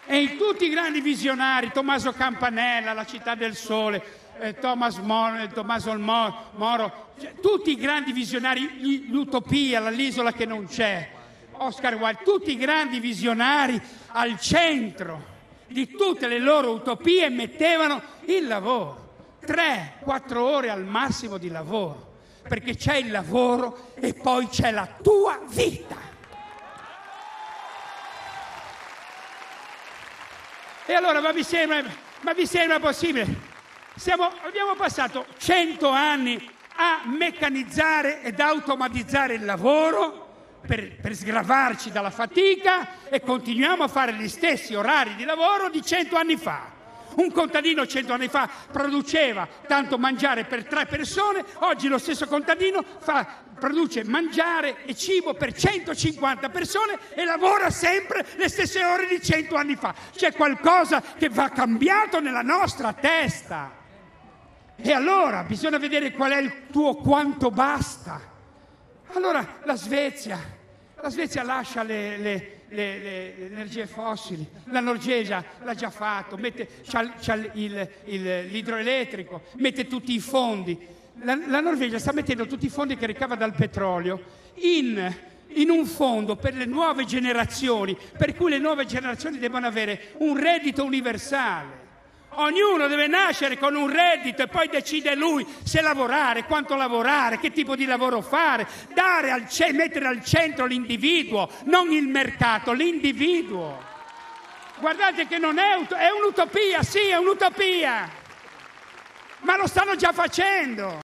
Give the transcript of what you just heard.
E in tutti i grandi visionari, Tommaso Campanella, La città del sole, Tommaso Moro, cioè, tutti i grandi visionari, l'utopia, l'isola che non c'è, Oscar Wilde, tutti i grandi visionari al centro di tutte le loro utopie mettevano il lavoro, 3-4 ore al massimo di lavoro, perché c'è il lavoro e poi c'è la tua vita. E allora, ma vi sembra possibile? Abbiamo passato 100 anni a meccanizzare ed automatizzare il lavoro per sgravarci dalla fatica e continuiamo a fare gli stessi orari di lavoro di 100 anni fa. Un contadino 100 anni fa produceva tanto mangiare per 3 persone, oggi lo stesso contadino produce mangiare e cibo per 150 persone e lavora sempre le stesse ore di 100 anni fa. C'è qualcosa che va cambiato nella nostra testa. E allora bisogna vedere qual è il tuo quanto basta. Allora la Svezia lascia le energie fossili, la Norvegia l'ha già fatto, c'ha l'idroelettrico, mette tutti i fondi. La Norvegia sta mettendo tutti i fondi che ricava dal petrolio in un fondo per le nuove generazioni, per cui le nuove generazioni devono avere un reddito universale. Ognuno deve nascere con un reddito e poi decide lui se lavorare, quanto lavorare, che tipo di lavoro fare, mettere al centro l'individuo, non il mercato, l'individuo. Guardate che non è un'utopia, sì, è un'utopia, ma lo stanno già facendo.